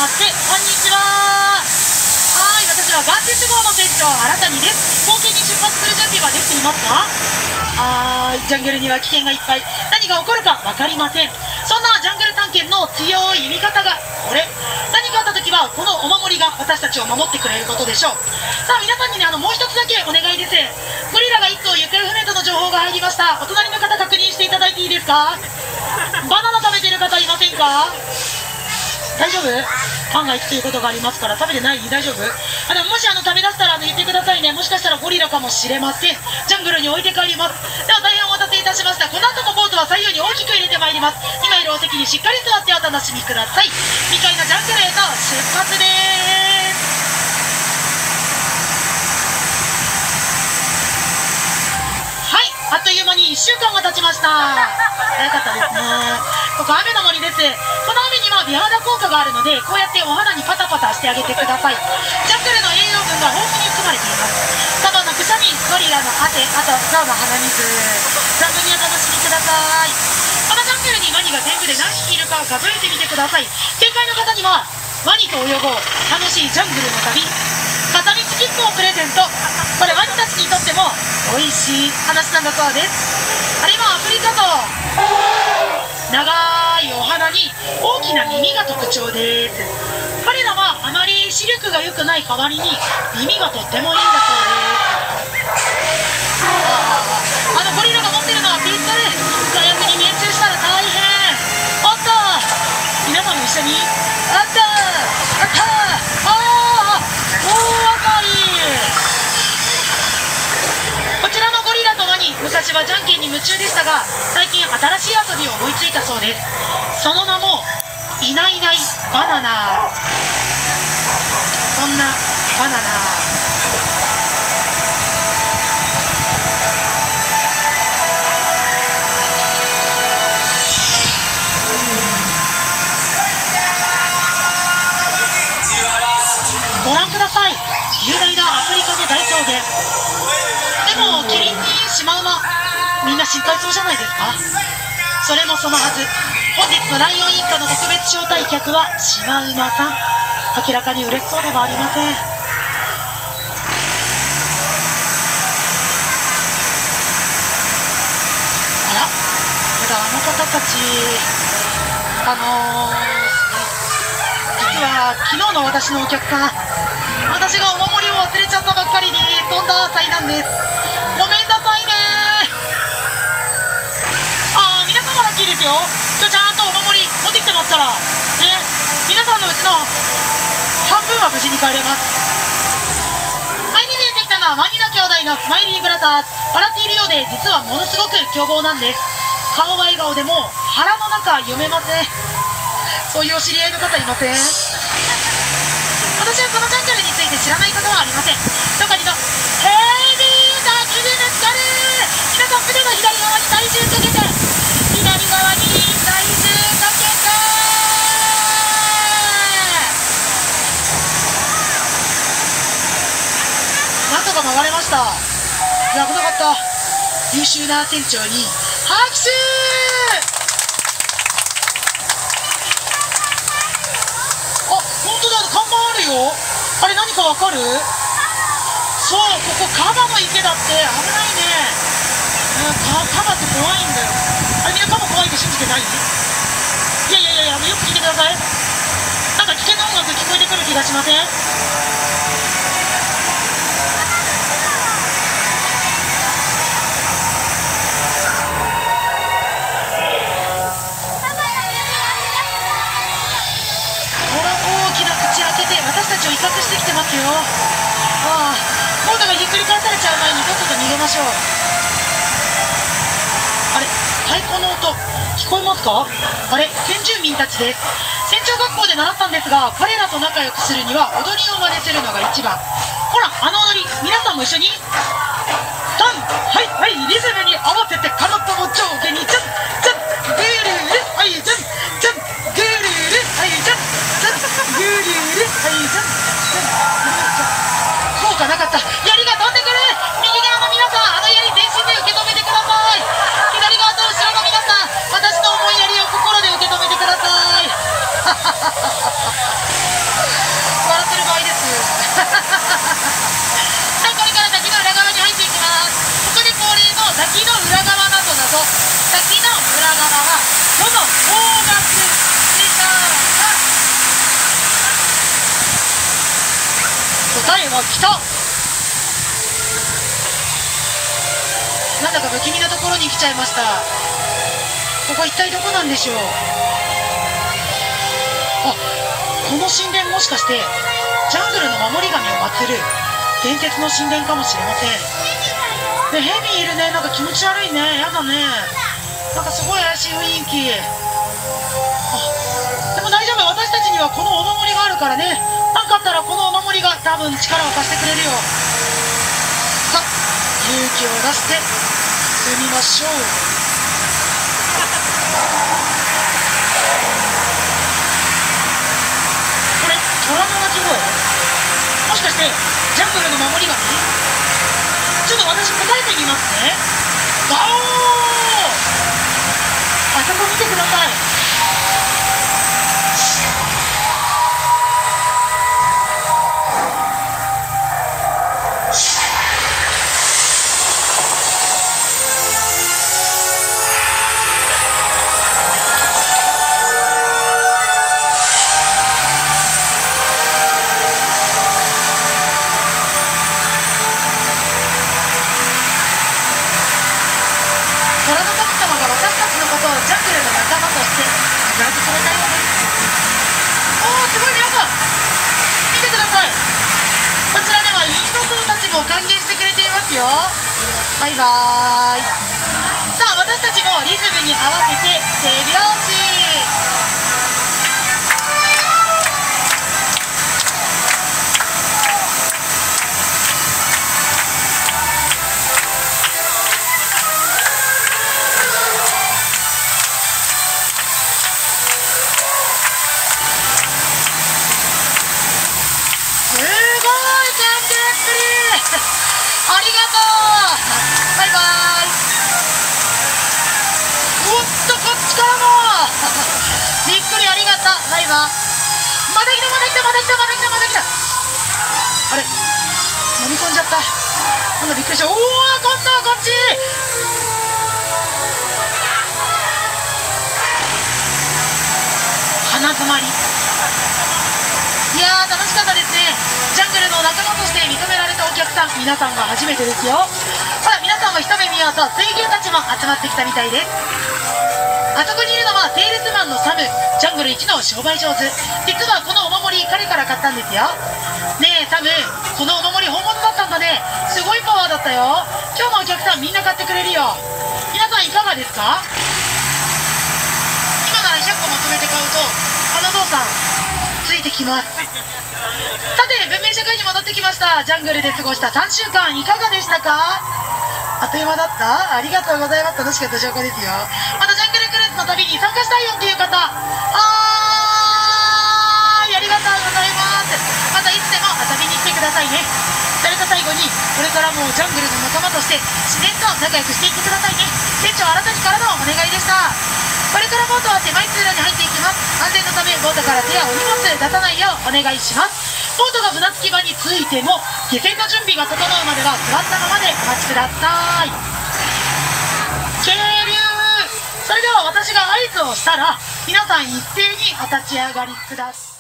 まして、こんにちは。はい、私はガンテス号の船長、新たにです。冒険に出発する準備はできていますか？ジャングルには危険がいっぱい。何が起こるか分かりません。そんなジャングル探検の強い味方がこれ。何かあった時はこのお守りが私たちを守ってくれることでしょう。さあ皆さんにね、もう一つだけお願いです。ゴリラが1頭行方不明との情報が入りました。お隣の方確認していただいていいですか？バナナ食べてる方いませんか？大丈夫？パンが行くということがありますから食べてない？大丈夫？もし食べ出したら言ってくださいね。もしかしたらゴリラかもしれません。ジャングルに置いて帰ります。では大変お待たせいたしました。この後もボートは左右に大きく入れてまいります。今いるお席にしっかり座ってお楽しみください。未開のジャングルへと出発です。あっという間に1週間が経ちました。早かったですね。ここ雨の森です。この雨には美肌効果があるので、こうやってお肌にパタパタしてあげてください。ジャングルの栄養分が豊富に含まれています。サバのくしゃみ、ゴリラの汗、あとゾウの鼻水、存分にお楽しみください。このジャングルにワニが全部で何匹いるか数えてみてください。正解の方にはワニと泳ごう楽しいジャングルの旅片道切符をプレゼント。これワニたちにとっても美味しい話なんだそうです。今アフリカゾウ、長いお鼻に大きな耳が特徴です。彼らはあまり視力が良くない代わりに耳がとってもいいんだそうです。ゴリラが持ってるのはピストル。火薬に命中したら大変。おっと皆さんも一緒にあったあった大当たり。こちらのゴリラとワニ、昔はじゃんけんに夢中でしたが、最近新しい遊びを思いついたそうです。その名もいないいないバナナ。そんなバナナ、ご覧ください。雄大なアフリカの大草原。でもキリンにシマウマ、みんな心配そうじゃないですか。それもそのはず。本日のライオン一家の特別招待客はシマウマさん。明らかに嬉しそうではありません。ただあの方たち、実は昨日の私のお客さん、私がお守りを忘れちゃったばっかりに飛んだ際なんです。ごめんなさいね。皆様ラッキーですよ。今日ちゃんとお守り持ってきてますからね。皆さんのうちの半分は無事に帰れます。前に見えてきたのはワニの兄弟のスマイリーブラザーズ。笑っているようで実はものすごく凶暴なんです。顔は笑顔でも腹の中読めません。そういうお知り合いの方いません？私はこのジャングルについて知らないことはありません。どこにのヘビーな気にぶつかる。皆さん船の左側に体重かけて、左側に体重かけて、なんとか回れました。危なかった。優秀な船長に拍手。あれ何かわかる？そう、ここカバの池だって。危ないね。カバって怖いんだよ。みんなカバ怖いって信じてない？いやよく聞いてください。なんか危険な音楽聞こえてくる気がしません？私たちを威嚇してきてますよ。ボートがひっくり返されちゃう前にとっとと逃げましょう。太鼓の音聞こえますか？先住民たちです。船長学校で習ったんですが、彼らと仲良くするには踊りを真似するのが一番。ほら踊り、皆さんも一緒にタン、はいリズムに合わせてカロットを上下にジャンジャングルル、はいジャンジャングルル、はいジャンジャングルル、はいジャンジャン。効果なかった。槍が飛んでくる。右側の皆さん、槍全身で受け止めてください。左側と後ろの皆さん、私の重い槍を心で受け止めてください。 た。なんだか不気味なところに来ちゃいました。ここ一体どこなんでしょう。あ、この神殿もしかしてジャングルの守り神を祀る伝説の神殿かもしれません。で、ヘビいるね。なんか気持ち悪いね。やだね。なんかすごい怪しい雰囲気。あ、でも大丈夫。私たちにはこのお守りがあるからね。なんかあったらこのお守りが多分力を貸してくれるよ。さあ、勇気を出して進みましょう。これ虎の鳴き声、もしかしてジャングルの守り神？ちょっと私答えてみますね。ガオー！あそこ見てください。虎の神様が私たちのことをジャングルの仲間として飾ってくれたようです。おー、すごい皆さん見てください。こちらではインド僧たちも歓迎してくれていますよ。バイバーイ。さあ、私たちもリズムに合わせて手拍子。ありがとう。バイバイ。おっと、こっちからもびっくり、ありがとう。バイバイ。まだ来たまだ来たまだ来たまだ来たまだ来た。あれ、飲み込んじゃった。なんだ、びっくりした。おお、今度はこっち。鼻詰まり。いやー、楽しかったですね。ジャングルの仲間として認められたお客さん、皆さんが初めてですよ。ほら、皆さんも一目見ようと水牛たちも集まってきたみたいです。あそこにいるのはセールスマンのサム、ジャングル一の商売上手。実はこのお守り、彼から買ったんですよ。ねえサム、このお守り本物だったんだね。すごいパワーだったよ。今日のお客さんみんな買ってくれるよ。皆さんいかがですか？今なら100個まとめて買うとあの父さんついてきます。さて、文明社会に戻ってきました。ジャングルで過ごした3週間いかがでしたか？あっという間だった？ありがとうございます。楽しかった証拠ですよ。またジャングルクルーズの旅に参加したいよっていう方、ありがとうございます。またいつでも遊びに来てくださいね。それと最後に、これからもジャングルの仲間として自然と仲良くしていってくださいね。船長あなたにからのお願いでした。これからボートは狭い通路に入っていきます。安全のためボートから手やお荷物出さないようお願いします。ボートが船着き場に着いても下船の準備が整うまでは座ったままでお待ちください。渓流。それでは私が合図をしたら皆さん一斉にお立ち上がりください。